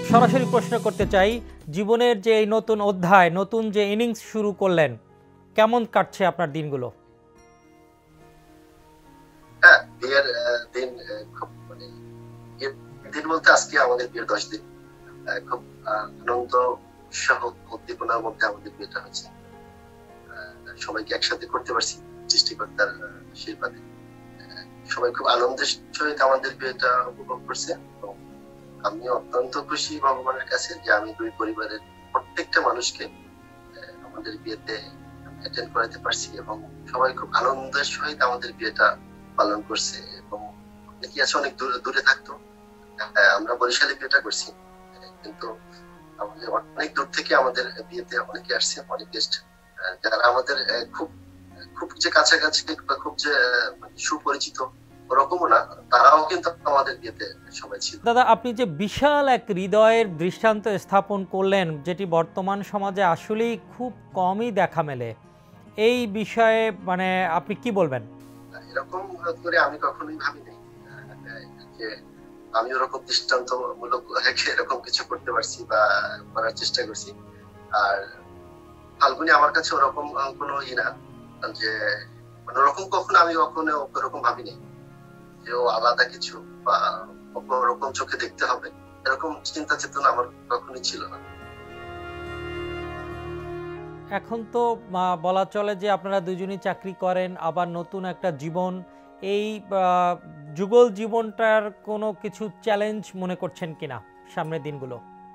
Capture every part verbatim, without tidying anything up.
সরাসরি প্রশ্ন করতে চাই, জীবনের যে এই নতুন অধ্যায়, নতুন যে ইনিংস শুরু করলেন, কেমন কাটছে আপনার দিনগুলো? হ্যাঁ, বিয়ের দিন খুব মানে দিন বলতে আজকে আমাদের বিয়ের দশ দিন। খুব আনন্দ উৎসাহ উদ্দীপনার মধ্যে আমাদের বিয়েটা হয়েছে। সবাইকে একসাথে করতে পারছি সৃষ্টিকর্তার আশীর্বাদে। সবাই খুব আনন্দের সহিত আমাদের বিয়েটা উপভোগ করছে। আমি অত্যন্ত খুশি ভগবানের কাছে যে আমি দুই পরিবারের প্রত্যেকটা মানুষকে আমাদের বিয়েতে অ্যাটেন্ড করাতে পারছি এবং সবাই খুব আনন্দের সহিত আমাদের বিয়েটা পালন করছে। এবং অনেকে আছে অনেক দূরে দূরে থাকতো, আমরা বরিশালে বিয়েটা করছি, কিন্তু আমাদের অনেক দূর থেকে আমাদের বিয়েতে অনেকে আসছে, অনেক গেস্ট যারা আমাদের খুব খুব যে কাছাকাছি বা খুব যে সুপরিচিত ওরকমও না, তারাও কিন্তু আমাদের বিয়েতে সবাই ছিল। দাদা, আপনি যে বিশাল এক হৃদয়ের দৃষ্টান্ত স্থাপন করলেন, যেটি বর্তমান সমাজে আসলেই খুব কমই দেখা মেলে, এই বিষয়ে মানে আপনি কি বলবেন? এরকম করে আমি কখনোই ভাবিনি যে আমি ওরকম দৃষ্টান্তমূলক এরকম কিছু করতে পারছি বা করার চেষ্টা করছি। আর ফাল্গুনি আমার কাছে ওরকম কোনো ই না যে মানে ওরকম কখনো আমি কখনো ওরকম ভাবিনি যে ও আলাদা কিছু বা ওরকম চোখে দেখতে হবে, এরকম চিন্তা চেতনা আমার কখনোই ছিল না। এখন তো বলা চলে যে আপনারা দুজনই চাকরি করেন, আবার নতুন একটা জীবন, এই যুগল জীবনটার কোনো কিছু চ্যালেঞ্জ মনে করছেন কিনা সামনের দিনগুলো?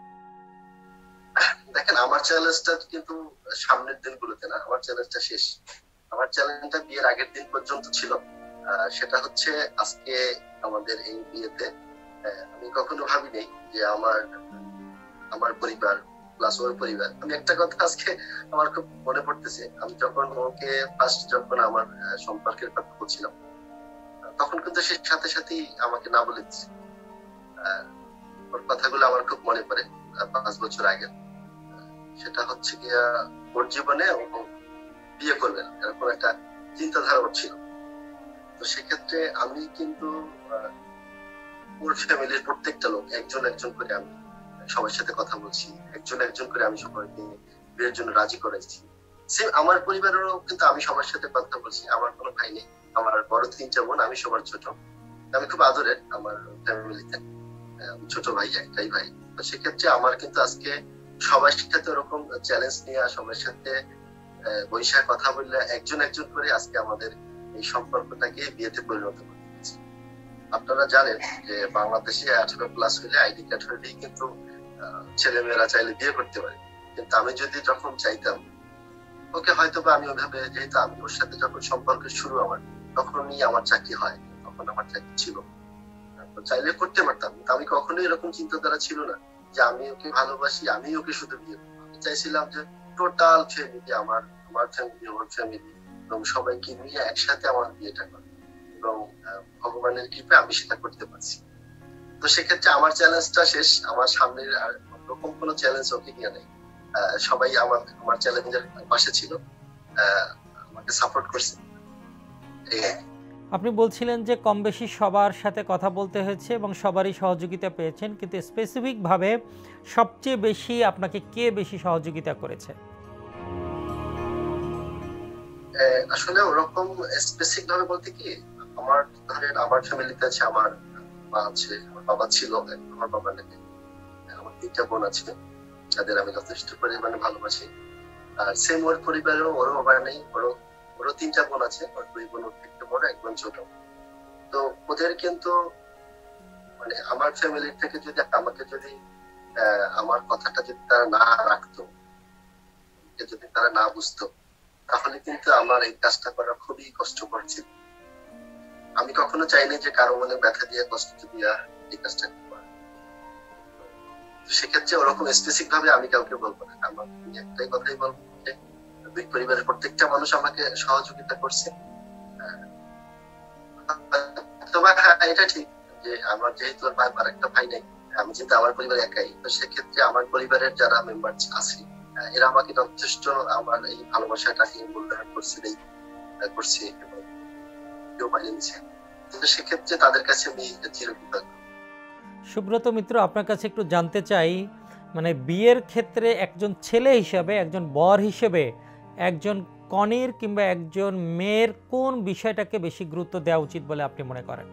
দেখেন, আমার চ্যালেঞ্জটা কিন্তু সামনের দিনগুলোতে না, আমার চ্যালেঞ্জটা শেষ। আমার চ্যালেঞ্জটা বিয়ের আগের দিন পর্যন্ত ছিল। সেটা হচ্ছে আজকে আমাদের এই বিয়েতে আমি কখনো ভাবিনি যে আমার আমার পরিবার প্লাস ওর পরিবার। আমি একটা কথা আজকে আমার খুব মনে পড়তেছে, আমি যখন ওকে ফার্স্ট যখন আমার সম্পর্কের কথা বলছিলাম, তখন কিন্তু সে সাথে সাথেই আমাকে না বলে দিচ্ছে। ওর কথাগুলো আমার খুব মনে পড়ে পাঁচ বছর আগে। সেটা হচ্ছে গিয়া ওর জীবনে ও বিয়ে করবেন এরকম একটা চিন্তাধারা ওর ছিল। তো সেক্ষেত্রে আমি কিন্তু ওর ফ্যামিলির প্রত্যেকটা লোক একজন একজন করে আমি সবার সাথে কথা বলছি, একজন একজন করে আমি সবাইকে বিয়ের জন্য রাজি করাইছি। সেম আমার পরিবারেরও কিন্তু আমি সবার সাথে কথা বলছি। আমার কোনো ভাই নেই, আমার বড় তিনটা বোন, আমি সবার ছোট। আমি খুব আদরের আমার ফ্যামিলিতে, ছোট ভাই একটাই ভাই। তো সেক্ষেত্রে আমার কিন্তু আজকে সবার সাথে ওরকম চ্যালেঞ্জ নিয়ে সবার সাথে বৈশাখ কথা বললে একজন একজন করে আজকে আমাদের এই সম্পর্কটাকে বিয়েতে পরিণত করতে হচ্ছে। আপনারা জানেন যে বাংলাদেশে আঠারো প্লাস হলে আইডি কার্ড হলেই কিন্তু ছেলে মেয়েরা চাইলে বিয়ে করতে পারে। কিন্তু আমি যদি যখন চাইতাম ওকে, হয়তো বা আমি ওইভাবে, যেহেতু আমি ওর সাথে যখন সম্পর্ক শুরু আমার, তখনই আমার চাকরি হয়, তখন আমার চাকরি ছিল, চাইলে করতে পারতাম। আমি কখনোই এরকম চিন্তাধারা ছিল না যে আমি ওকে ভালোবাসি, আমি ওকে শুধু বিয়ে করবো। আমি চাইছিলাম যে টোটাল ফ্যামিলি, আমার আমার ফ্যামিলি, ওর ফ্যামিলি এবং সবাইকে নিয়ে একসাথে আমার বিয়েটা করে, এবং ভগবানের কৃপায় আমি সেটা করতে পারছি। তো সেক্ষেত্রে আমার চ্যালেঞ্জটা শেষ। আমার সামনের আর রকম কোনো চ্যালেঞ্জ ওকে নিয়ে নেই। সবাই আমার আমার চ্যালেঞ্জের পাশে ছিল, আমাকে সাপোর্ট করছে। আপনি বলছিলেন যে কম বেশি সবার সাথে কথা বলতে হয়েছে এবং সবারই সহযোগিতা পেয়েছেন, কিন্তু স্পেসিফিক ভাবে সবচেয়ে বেশি আপনাকে কে বেশি সহযোগিতা করেছে? আসলে ওরকম স্পেসিফিক ভাবে বলতে কি, আমার ধরেন আমার ফ্যামিলিতে আছে, আমার মা আছে, আমার বাবা ছিল, আমার বাবা নাকি, আমার তিনটা বোন আছে যাদের আমি যথেষ্ট পরিমাণে ভালোবাসি। আর সেম ওর পরিবারেও ওরও বাবা নেই, ওরও ওরও তিনটা বোন আছে, ওর দুই বোন ওর থেকে বড়, এক বোন ছোট। তো ওদের কিন্তু মানে আমার ফ্যামিলির থেকে যদি আমাকে যদি আমার কথাটা যদি তারা না রাখতো, যদি তারা না বুঝতো, তাহলে কিন্তু আমার এই কাজটা করা খুবই কষ্টকর ছিল। আমি কখনো চাইনি যে কারো মনে ব্যথা দিয়ে কষ্ট দিয়া এই কাজটা করা। সেক্ষেত্রে ওরকম স্পেসিফিক ভাবে আমি কাউকে বলবো না। আমার একটাই কথাই বলবো যে দুই পরিবারের প্রত্যেকটা মানুষ আমাকে সহযোগিতা করছে। এটা ঠিক যে আমার যেহেতু আর একটা ভাই নেই, আমি যেহেতু আমার পরিবার একাই, তো সেক্ষেত্রে আমার পরিবারের যারা মেম্বার আছে এরা আমাকে যথেষ্ট আমার এই ভালোবাসাটাকে মূল্যায়ন করছে করছে এবং কেউ পাইয়ে নিচ্ছে। সেক্ষেত্রে তাদের কাছে আমি চিরকৃতজ্ঞ। সুব্রত মিত্র, আপনার কাছে একটু জানতে চাই, মানে বিয়ের ক্ষেত্রে একজন ছেলে হিসেবে, একজন বর হিসেবে একজন কনের কিংবা একজন মেয়ের কোন বিষয়টাকে বেশি গুরুত্ব দেওয়া উচিত বলে আপনি মনে করেন?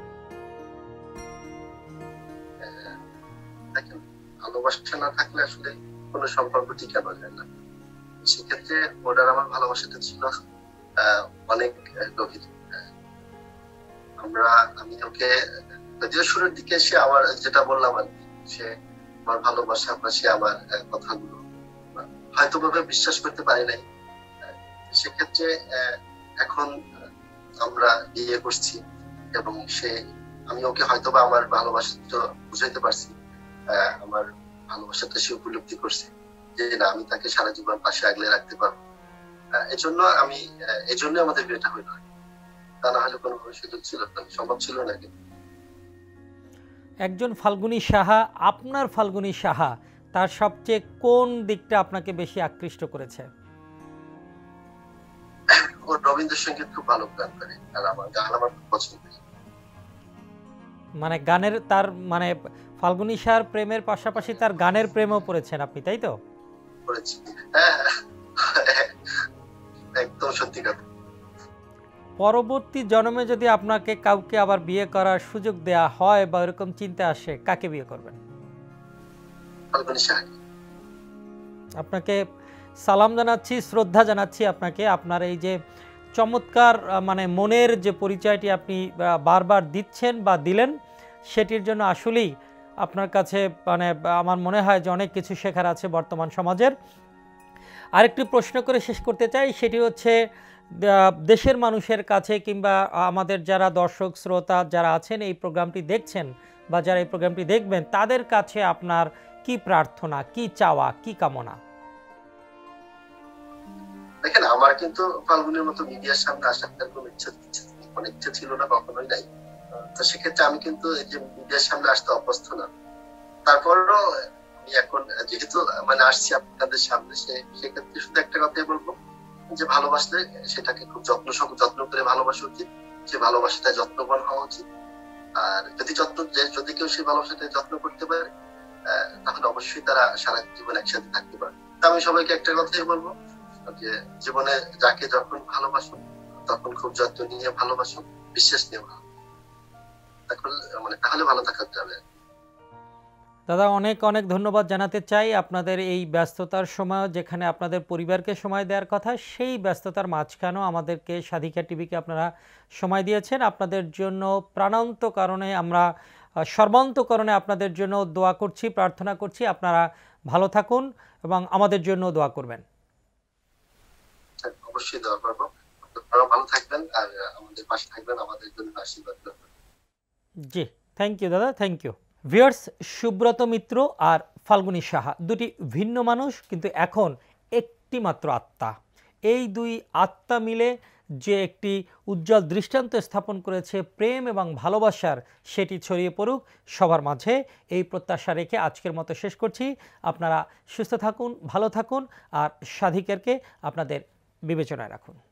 ভালোবাসা না থাকলে আসলে কোনো সম্পর্ক টিকানো যায় না। সেক্ষেত্রে ওটার আমার ভালোবাসাটা ছিল অনেক গভীর। আমরা আমি ওকে যদিও শুরুর দিকে সে আমার যেটা বললাম আর কি, সে আমার ভালোবাসা বা সে আমার কথাগুলো হয়তো ভাবে বিশ্বাস করতে পারি নাই। সেক্ষেত্রে এখন আমরা বিয়ে করছি এবং সে আমি ওকে হয়তো বা আমার ভালোবাসাটা বুঝাইতে পারছি, আমার ভালোবাসাটা সে উপলব্ধি করছে যে না আমি তাকে সারা জীবন পাশে আগলে রাখতে পারবো। এজন্য আমি এজন্য আমাদের বিয়েটা হইল, তা না হলে কোনো সুযোগ ছিল না, সম্ভব ছিল না। একজন ফাল্গুনী সাহা, আপনার ফাল্গুনী সাহা, তার সবচেয়ে কোন দিকটা আপনাকে বেশি আকৃষ্ট করেছে? ও রবীন্দ্রসঙ্গীত খুব ভালো গান করে আর আমার গান আমার খুব পছন্দ। মানে গানের তার মানে ফাল্গুনী সাহার প্রেমের পাশাপাশি তার গানের প্রেমও পড়েছেন আপনি, তাই তো? পড়েছি, হ্যাঁ একদম সত্যি কথা। পরবর্তী জন্মে যদি আপনাকে কাউকে আবার বিয়ে করার সুযোগ দেয়া হয় বা এরকম চিন্তা আসে, কাকে বিয়ে করবেন? ফাল্গুনী সাহা। আপনাকে সালাম জানাচ্ছি, শ্রদ্ধা জানাচ্ছি আপনাকে। আপনার এই যে চমৎকার মানে মনের যে পরিচয়টি আপনি বারবার দিচ্ছেন বা দিলেন, সেটির জন্য আসলেই আপনার কাছে মানে আমার মনে হয় যে অনেক কিছু শেখার আছে বর্তমান সমাজের। আরেকটি প্রশ্ন করে শেষ করতে চাই, সেটি হচ্ছে দেশের মানুষের কাছে কিংবা আমাদের যারা দর্শক শ্রোতা যারা আছেন এই প্রোগ্রামটি দেখছেন বা যারা এই প্রোগ্রামটি দেখবেন, তাদের কাছে আপনার কি প্রার্থনা, কি চাওয়া, কি কামনা? দেখেন, আমার কিন্তু ফাল্গুনের মতো মিডিয়ার সামনে আসার কোনো ইচ্ছা কোনো ইচ্ছা ছিল না, কখনোই নাই। তো সেক্ষেত্রে আমি কিন্তু এই যে মিডিয়ার সামনে আসতে অভ্যস্ত না। তারপরও আমি এখন যেহেতু মানে আসছি আপনাদের সামনে, সেক্ষেত্রে শুধু একটা কথাই বলবো যে ভালোবাসলে সেটাকে খুব যত্ন যত্ন করে ভালোবাসা উচিত, সে ভালোবাসাটা যত্নবান হওয়া উচিত। আর যদি যত্ন যদি কেউ সেই ভালোবাসাটা যত্ন করতে পারে তাহলে অবশ্যই তারা সারা জীবন একসাথে থাকতে পারে। আমি সবাইকে একটা কথাই বলবো যে জীবনে যাকে যখন ভালোবাসো তখন খুব যত্ন নিয়ে ভালোবাসো, বিশ্বাস নিয়ে ভালো, মানে তাহলে ভালো থাকা যাবে। দাদা, অনেক অনেক ধন্যবাদ জানাতে চাই আপনাদের এই ব্যস্ততার সময়, যেখানে আপনাদের পরিবারকে সময় দেওয়ার কথা, সেই ব্যস্ততার মাঝখানেও আমাদেরকে স্বাধিকার টিভিকে আপনারা সময় দিয়েছেন। আপনাদের জন্য প্রাণান্ত কারণে আমরা সর্বান্তকরণে আপনাদের জন্য দোয়া করছি, প্রার্থনা করছি আপনারা ভালো থাকুন এবং আমাদের জন্য দোয়া করবেন। অবশ্যই দোয়া করব, আপনারা ভালো থাকবেন আর আমাদের পাশে থাকবেন, আমাদের জন্য আশীর্বাদ করবেন। জি, থ্যাংক ইউ দাদা, thank you. Viewers, Subrata Mitra আর ফাল্গুনী সাহা দুটি ভিন্ন মানুষ, কিন্তু এখন একটি মাত্র আত্মা। এই দুই আত্মা মিলে যে একটি উজ্জ্বল দৃষ্টান্ত স্থাপন করেছে প্রেম এবং ভালোবাসার, সেটি ছড়িয়ে পড়ুক সবার মাঝে, এই প্রত্যাশা রেখে আজকের মতো শেষ করছি। আপনারা সুস্থ থাকুন, ভালো থাকুন আর স্বাধিকারকে আপনাদের বিবেচনায় রাখুন।